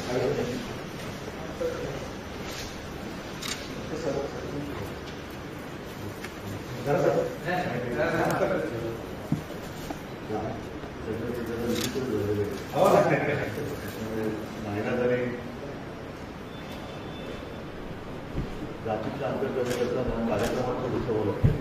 महिना जरी जातीचं अंतर कमी करताना कार्यक्रमात थोडी सवय लागते.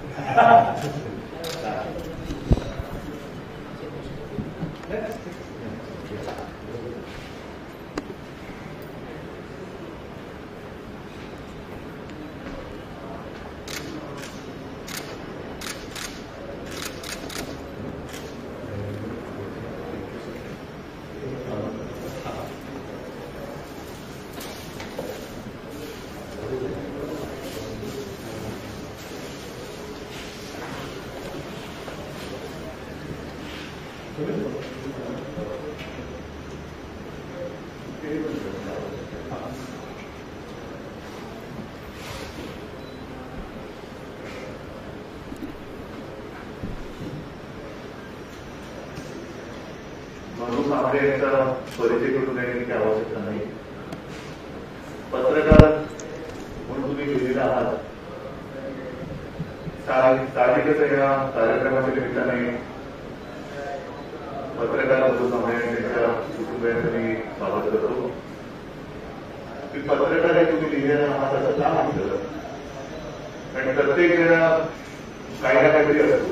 म्हणून आपल्याचा परिचय करून देण्याची आवश्यकता नाही. पत्रकार म्हणून तुम्ही गेलेला आहात. साहजिकच या कार्यक्रमाच्या निमित्ताने पत्रकार म्हणून आम्ही त्यांच्या कुटुंबियांचं मी स्वागत करतो. की पत्रकार हे तुम्ही लिहिलेलं आहात असं का म्हटलं, कारण प्रत्येक जण काही ना काहीतरी असतो.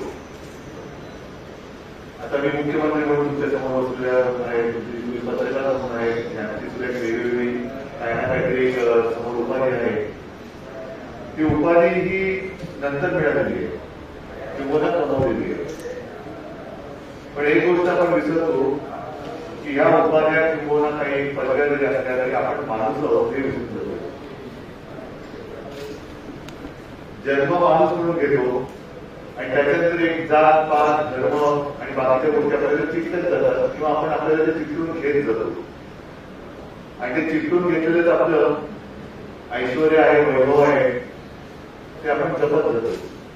आता मी मुख्यमंत्री म्हणून तुमच्या समोर बसलेल्या आहे, तुम्ही पत्रकार म्हणून आहे, यांची सुद्धा वेगवेगळी काही ना काहीतरी समोर उपाधी आहे. ती उपाधी ही नंतर मिळालेली आहे, किंवा कमावलेली आहे. पण एक गोष्ट आपण विसरतो की या उपाध्या किंवा काही पदव्या जरी असल्या तरी आपण माणूस आहोत हे विसरून जातो. जन्म माणूस म्हणून घेतो आणि त्याच्यानंतर एक जात पात धर्म आणि बाकीच्या गोष्टीपर्यंत चिकटत जातात, किंवा आपण आपल्याला ते चिकटून घेत जातो. आणि ते चिकटून घेतलेलंच आपलं ऐश्वर्य आहे, वैभव आहे, ते आपण जपत जातो.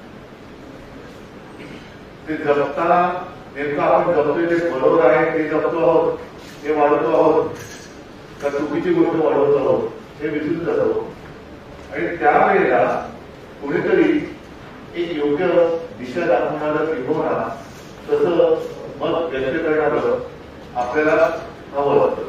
ते जपताना नेमकं आपण जपतोय ते बरोबर आहे, ते जपतो आहोत, ते वाढवतो आहोत, का चुकीची गोष्ट वाढवतो आहोत हे विसरून जातो. आणि त्यावेळेला कुणीतरी एक योग्य दिशा दाखवणारं किंवा तसं मत व्यक्त करणारं आपल्याला हवं असतं.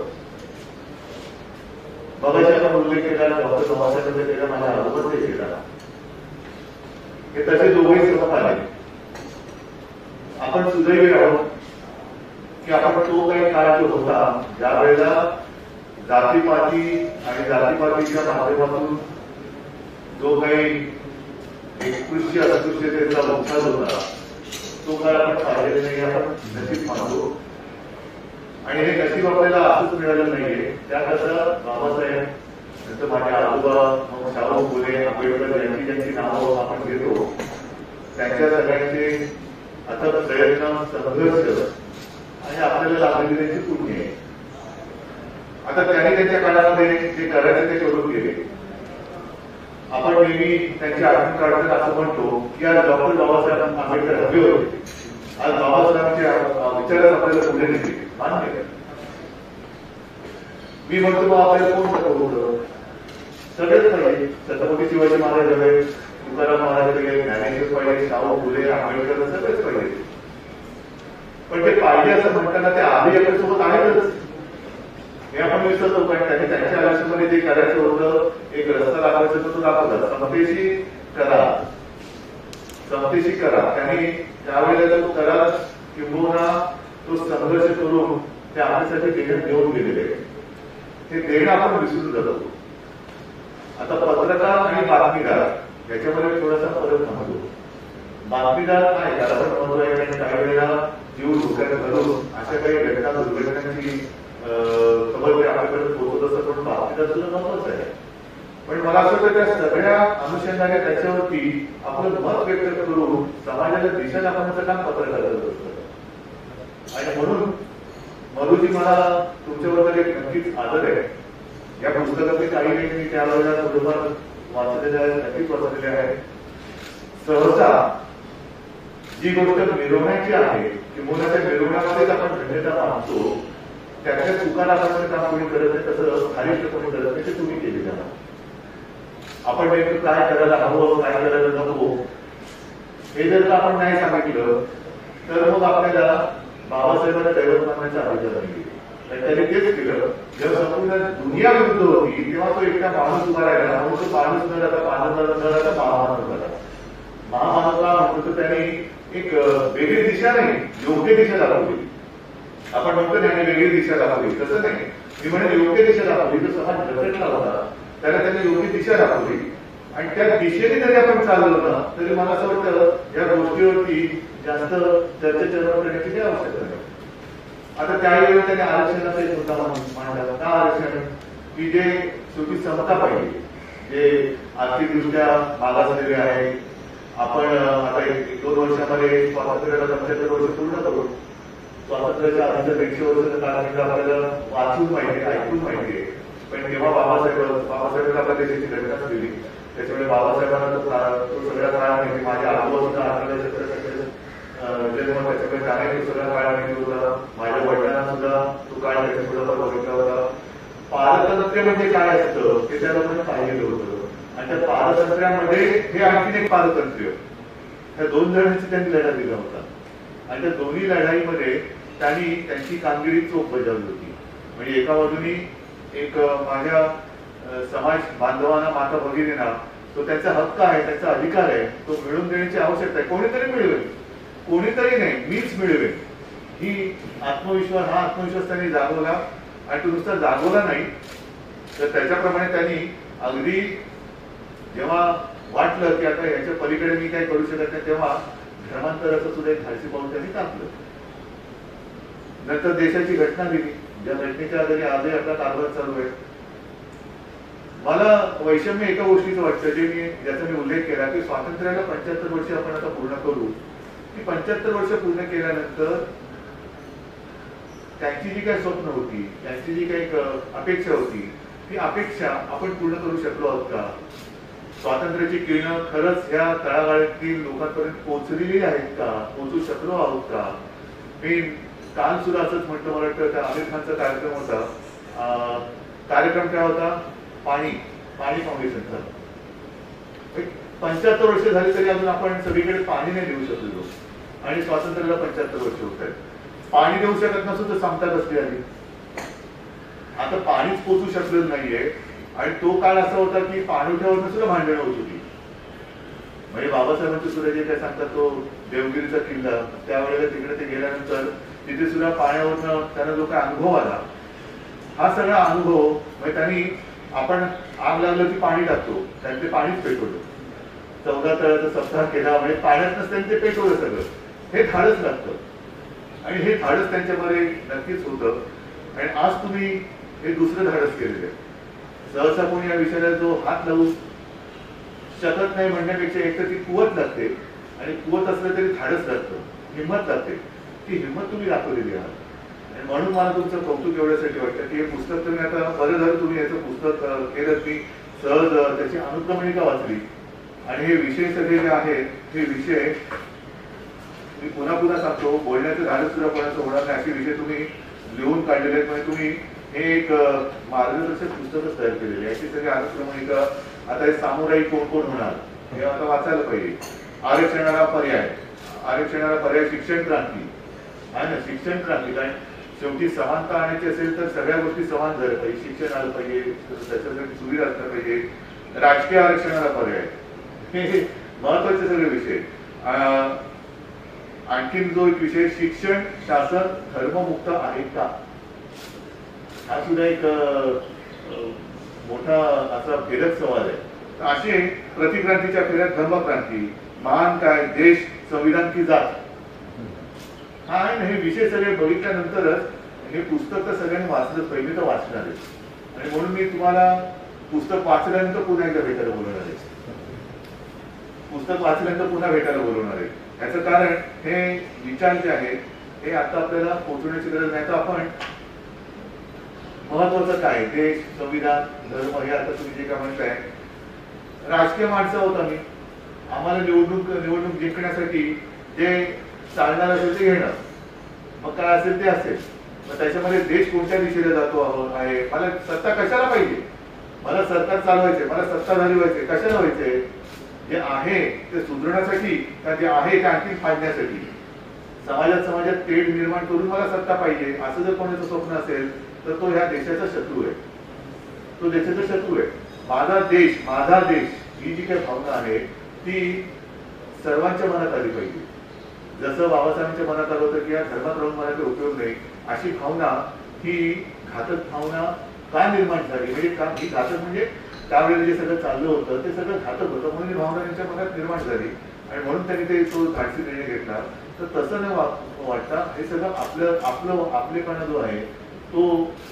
मगाशी आपण उल्लेख केला, डॉक्टर बाबासाहेबांनी केला, माझ्या आजोबांनी केला. हे तसे दोघेही समोर आले. आपण सुदैवी आहोत की आपण तो काही काळ जो होता ज्या वेळेला जातीपाती आणि जातीपातीच्या माध्यमातून जो काही एककृष्य अस्पृश्यतेचा वंशाज होता तो काळ आपण पाहिलेला नाही. आपण नशीब मानतो आणि हे नशीब आपल्याला असंच मिळालं नाहीये. त्याकरता बाबासाहेब, नंतर माझ्या आजोबा, मग शाहू फुले, आंबेडकर यांची ज्यांची नावं आपण घेतो त्यांच्या सगळ्यांचे अथक प्रयत्न, संघर्ष आणि आपल्याला लाभलेली त्यांची पुण्य आहे. आता त्यांनी त्यांच्या काळामध्ये जे करायचे ते करून गेले. आपण नेहमी त्यांची आठवण काढताना असं म्हणतो की आज डॉक्टर बाबासाहेब आंबेडकर हवे होते, आज बाबासाहेबांच्या विचारात आपल्याला पुढे नेले, मान्य. मी म्हणतो बा आपल्याला कोण नको होतं, सगळेच पाहिजे. छत्रपती शिवाजी महाराज हवे, तुकाराम महाराज हवे, ज्ञानेश्वर पाहिजे, शाहू फुले, आंबेडकर सगळेच पाहिजे. पण ते पाहिजे असं म्हणताना ते आधी आपल्यासोबत आहेतच हे आपण विसरतो. कारण त्यांनी त्यांच्या आयुष्यामध्ये जे करायचं होतं, एक रस्ता दाखवायचा तो दाखवला, समतेशी करा, समतेशी करा. त्यांनी त्यावेळेला तो करा किंवा तो संघर्ष करून ते आपल्यासाठी देणं घेऊन गेलेले. हे देणं आपण विसरून जातो. आता पत्रकार आणि बातमीदार याच्यामध्ये थोडासा फरक समजतो. बातमीदार काय कारण महत्व आहे, आणि काही वेळेला जीव धोक्यात घालून अशा काही घटना दुर्घटनांची खबर आपल्याकडे पोहोचत असतं, पण बातमीदार सुद्धा महत्वाचं आहे. पण मला असं वाटतं त्या सगळ्या अनुषंगाने त्याच्यावरती आपलं मत व्यक्त करून समाजाला दिशा दाखवण्याचं काम पत्रकार करत असतं. आणि म्हणून मरुजी मला तुमच्याबरोबर एक नक्कीच आदर आहे. या पुस्तकातले काही मी त्यावेळेला थोडंफार वाचलेले आहेत, नक्कीच वाचलेले आहेत. सहसा जी गोष्ट मिरवण्याची आहे किंवा त्या मिरवण्यामध्येच आपण धन्यता मानतो त्याच्या चुकाराप्रमाणे काम कोणी करत नाही, तसं खारिष्ट कोणी करत नाही, ते तुम्ही केले जाणार. आपण नेमकं काय करायला हवं, काय करायला नको हे जर का आपण नाही सांगितलं तर मग आपल्याला बाबासाहेबांना दैवत मानण्याचा अधिकार नाही. त्यांनी तेच केलं. जेव्हा संपूर्ण दुनिया विरुद्ध होती तेव्हा तो एकटा माणूस उभा राहिला, म्हणून तो माणूस न राहता महामानव झाला. महामानवला म्हणतो त्यांनी एक वेगळी दिशा नाही, योग्य दिशा दाखवली. आपण म्हणतो त्यांनी वेगळी दिशा दाखवली, तसं नाही. मी म्हणजे योग्य दिशा दाखवली. जो समाज घसरला होता त्याला त्यांनी योग्य दिशा दाखवली आणि त्या दिशेने जरी आपण चाललो ना तरी मला असं वाटतं या गोष्टीवरती जास्त चर्चा करण्याची काही आवश्यकता नाही. आता त्यावेळी त्यांनी आरक्षणाचा एक मुद्दा मांडला. का आरक्षण? की जे शेवटी समता पाहिजे, जे आर्थिकदृष्ट्या मागासलेले आहे. आपण आता 1-2 वर्षामध्ये स्वातंत्र्याला 75 वर्ष पूर्ण करू. स्वातंत्र्याच्या आधीच्या 100 वर्षाचा कालखंड आपल्याला वाचून माहिती आहे, ऐकून माहिती आहे. पण तेव्हा बाबासाहेबांना आपल्या देशाची घटनाच दिली. त्याच्यामुळे बाबासाहेबांना तो सगळ्या काळ माहिती. माझ्या आजोबांचा 18व्या शतकाचा जन्म, त्याच्यामुळे त्याने तो सगळा काळ माहिती होता. माझ्या वडिलांना सुद्धा तो काळ त्याच्या पुढे बघितला होता. पारतंत्र्य म्हणजे काय असतं ते त्या लोकांना पाहिलेलं होतं. आणि त्या पारतंत्र्यामध्ये हे आणखीन एक पारतंत्र्य, त्या 2 जणांची त्यांनी लढा दिला होता. आणि त्या दोन्ही लढाईमध्ये त्यांनी त्यांची कामगिरी चोख बजावली होती. म्हणजे एका बाजूनी एक माझ्या समाज बांधवांना, माता भगिनींना तो त्यांचा हक्क आहे, त्यांचा अधिकार आहे, तो मिळवून देण्याची आवश्यकता आहे. कोणीतरी मिळवेल, कोणीतरी नाही, मीच मिळवेल ही आत्मविश्वास, हा आत्मविश्वास त्यांनी जागवला. आणि तो नुसता जागवला नाही तर त्याच्याप्रमाणे त्यांनी अगदी जेव्हा वाटलं की आता याच्या पलीकडे मी काय करू शकत नाही तेव्हा धर्मांतराचं सुद्धा एक धाडसी पाऊल त्यांनी टाकलं. नंतर देशाची घटना दिली, ज्या घटनेच्या आधारे आजही आपला कारभार चालू आहे. मला वैषम्य एका गोष्टीचं वाटतं, ज्याचा मी उल्लेख केला की स्वातंत्र्याला 75 वर्ष आपण आता पूर्ण करू. की 75 वर्ष पूर्ण केल्यानंतर त्यांची जी काही स्वप्न होती, त्यांची जी काही अपेक्षा होती, ती अपेक्षा आपण पूर्ण करू शकलो आहोत का? स्वातंत्र्याची किरणं खरंच ह्या तळागाळातील लोकांपर्यंत पोहोचलेली आहेत का? पोहोचू शकलो आहोत का? मी काल सुद्धा असंच म्हटलं, मला वाटतं त्या आमिर खानचा कार्यक्रम होता. कार्यक्रम काय होता? पाणी फाउंडेशनचा. 75 वर्ष झाली तरी अजून आपण सगळीकडे पाणी नाही देऊ शकलो आणि स्वातंत्र्याला 75 वर्ष होत आहेत. पाणी देऊ शकत नसू तर समता कसली आली? आता पाणीच पोचू शकलेलं नाहीये. आणि तो काळ असा होता की पाणवठ्यावरनं सुद्धा भांडणं होत होती. म्हणजे बाबासाहेबांचे सुद्धा जे काय सांगतात तो देवगिरीचा किल्ला, त्यावेळेला तिकडे ते गेल्यानंतर तिथे सुद्धा पाण्यावरनं त्यांना जो काय अनुभव आला, हा सगळा अनुभव म्हणजे त्यांनी आपण आग लागलं की पाणी टाकतो, त्यांनी ते पाणीच पेटवलं. 14 तळ्याचा सप्ताह केला, म्हणजे पाण्यात नसताना ते पेटवलं सगळं. हे धाडस लागतं आणि हे धाडस त्यांच्यामध्ये नक्कीच होतं. आणि आज तुम्ही हे दुसरं धाडस केलेलं आहे. सहसा कोणी या विषयाला जो हात लावू शकत नाही म्हणण्यापेक्षा एक तर ती कुवत लागते आणि कुवत असलं तरी धाडस लागतं, हिंमत लागते. ती हिंमत तुम्ही दाखवलेली आहात. आणि म्हणून मला तुमचं कौतुक एवढ्यासाठी वाटतं की हे पुस्तक तुम्ही आता बरं झालं तुम्ही याचं पुस्तक केलं. मी सहज त्याची अनुक्रमणिका वाचली आणि हे विषय सगळे जे आहेत हे विषय मी पुन्हा पुन्हा सांगतो, बोलण्याचं धाडस सुद्धा कोणाचं होणार नाही असे विषय तुम्ही लिहून काढलेले आहेत. म्हणजे तुम्ही हे एक मार्गदर्शक पुस्तकच तयार केलेले आहे. सगळी अनुक्रमणिका. आता हे सामुदायिक कोण कोण होणार हे आता वाचायला पाहिजे. आरक्षणाला पर्याय शिक्षण क्रांती आहे ना. शिक्षण क्रांती काय शेवटी समानता आणायची असेल तर सगळ्या गोष्टी समान झाल्या पाहिजे. शिक्षण आलं पाहिजे, त्याच्यासाठी सुविधा असल्या पाहिजे. राजकीय आरक्षणाला पर्याय, हे महत्वाचे सगळे विषय. आणखीन जो एक विषय, शिक्षण शासन धर्ममुक्त आहे का, हा सुद्धा एक मोठा असा भेदक सवाल आहे. असे प्रतिक्रांतीच्या फेऱ्यात धर्मक्रांती, महान काय, देश, संविधान की जात, हा आहे ना. हे विषय सगळे बघितल्यानंतरच हे पुस्तक तर सगळ्यांनी वाचलंच पाहिजे, तर वाचणार आहे. आणि म्हणून मी तुम्हाला पुस्तक वाचल्यानंतर पुन्हा एकदा भेटायला बोलवणार आहे. पुस्तक वाचल्यानंतर पुन्हा भेटायला बोलवणार आहे. याचं कारण हे विचार जे आहेत हे आता आपल्याला पोहोचवण्याची गरज नाही. तर आपण महत्वाचं काय, देश, संविधान, धर्म, हे आता तुम्ही जे काय म्हणताय, राजकीय माणसं आहोत आम्ही. आम्हाला निवडणूक जिंकण्यासाठी जे चालणार असेल ते घेणं, मग काय असेल ते असेल. मग त्याच्यामध्ये देश कोणत्या दिशेला जातो आहे, मला सत्ता कशाला पाहिजे, मला सरकार चालवायचे, मला सत्ताधारी व्हायचे, कशाला व्हायचे, जे आहे ते सुधारण्यासाठी का जे आहे ते आणखी फाडण्यासाठी, समाजात तेढ निर्माण करून मला सत्ता पाहिजे असं जर कोणाचं स्वप्न असेल तर तो ह्या देशाचा शत्रू आहे, तो देशाचा शत्रू आहे. माझा देश ही जी काही भावना आहे ती सर्वांच्या मनात आली पाहिजे. जसं बाबासाहेबांच्या मनात आलं होतं की या धर्मात राहून मला काही उपयोग नाही, अशी भावना ही घातक भावना का निर्माण झाली, म्हणजे का ही घातक म्हणजे त्यावेळेला जे सगळं चाललं होतं ते सगळं घातक होतं म्हणून ही भावना त्यांच्या मनात निर्माण झाली आणि म्हणून त्यांनी ते तो धाडसी निर्णय घेतला. तर तसं न वाटता हे सगळं आपलेपणा जो आहे तो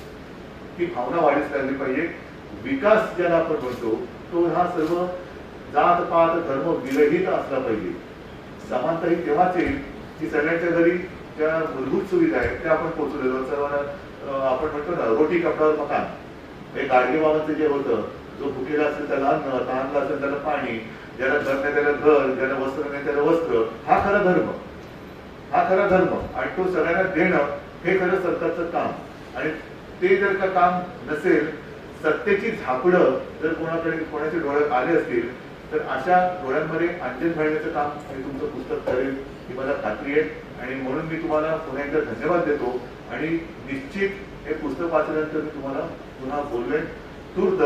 ती भावना वाढीस लागली पाहिजे. विकास ज्याला आपण म्हणतो तो हा सर्व जात पात धर्म विरहित असला पाहिजे. समानता ही तेव्हाच येईल की सगळ्यांच्या घरी ज्या मूलभूत सुविधा आहेत त्या आपण पोहोचवलेलो. सर्वांना आपण म्हणतो ना रोटी कपड्यावर मकान, हे गाडगे बाबांचं जे होतं, जो भुकेला असेल त्याला अन्न, तहानला असेल त्याला पाणी, ज्याला घर नाही त्याला घर, ज्याला वस्त्र नाही त्याला वस्त्र, हा खरा धर्म, हा खरा धर्म. आणि तो सगळ्यांना देणं हे खरं सरकारचं काम. आणि ते जर का काम नसेल, सत्तेची झापडं जर कोणाच्या डोळ्यात आले असतील तर अशा डोळ्यांमध्ये अंजन घालण्याचं काम हे तुमचं पुस्तक करेल ही मला खात्री आहे. आणि म्हणून मी तुम्हाला पुन्हा एकदा धन्यवाद देतो आणि निश्चित हे पुस्तक वाचल्यानंतर मी तुम्हाला पुन्हा बोलवेन. तूर्त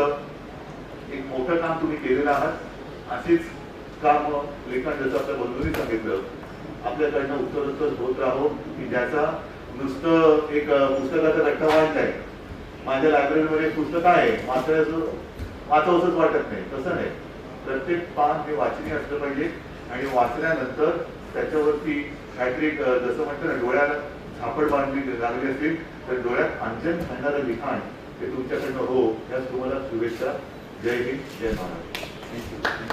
एक मोठं काम तुम्ही केलेलं आहात. अशीच काम लेखन जसं आपल्या बंधूंनी सांगितलं आपल्याकडनं उत्तरोत्तर होत राहो की ज्याचा नुसतं एक पुस्तकाचा रट्टा वाढलाय. माझ्या लायब्ररीमध्ये पुस्तक आहे, वाचावंसच वाटत नाही, तसं नाही. प्रत्येक पान हे वाचनीय असलं पाहिजे आणि वाचल्यानंतर त्याच्यावरती काहीतरी जसं म्हणतं ना डोळ्याला झापड बांधली लागली असतील तर डोळ्यात अंजन घालणारं लिखाण हे तुमच्याकडनं हो, याच तुम्हाला शुभेच्छा. जय हिंद, जय महाराष्ट्र.